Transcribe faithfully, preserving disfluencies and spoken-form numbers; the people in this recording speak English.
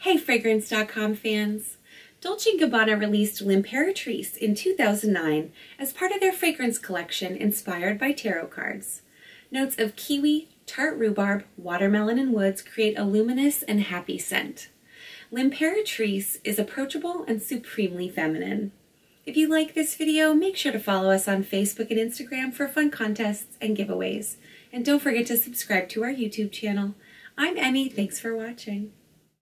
Hey Fragrance dot com fans! Dolce and Gabbana released Imperatrice in two thousand nine as part of their fragrance collection inspired by tarot cards. Notes of kiwi, tart rhubarb, watermelon, and woods create a luminous and happy scent. Imperatrice is approachable and supremely feminine. If you like this video, make sure to follow us on Facebook and Instagram for fun contests and giveaways. And don't forget to subscribe to our YouTube channel. I'm Emmy, thanks for watching.